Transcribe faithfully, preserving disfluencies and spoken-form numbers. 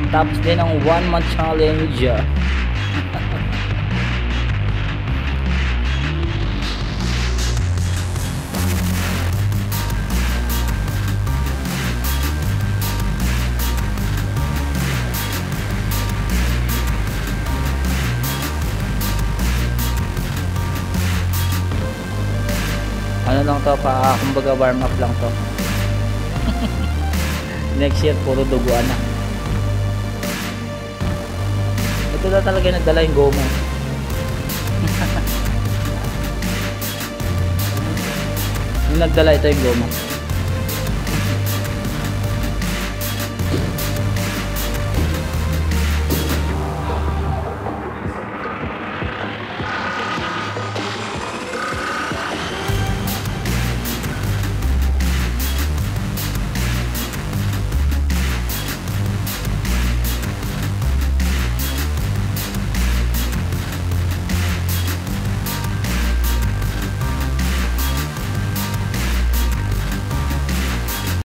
Tapos din ang one month challenge. Ano lang to, pa kumbaga warm up lang to. Next year puro duguan na. Ito na talaga nagdala yung goma. Yung nagdala ito yung goma.